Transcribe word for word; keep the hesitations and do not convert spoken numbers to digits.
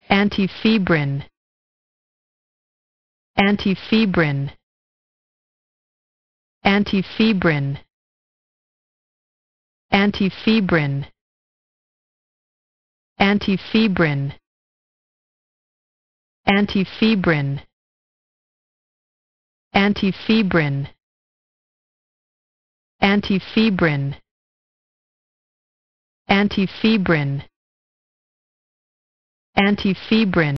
antifebrin, antifebrin, antifebrin, antifebrin, antifebrin, antifebrin, antifebrin, antifebrin, antifebrin, antifebrin.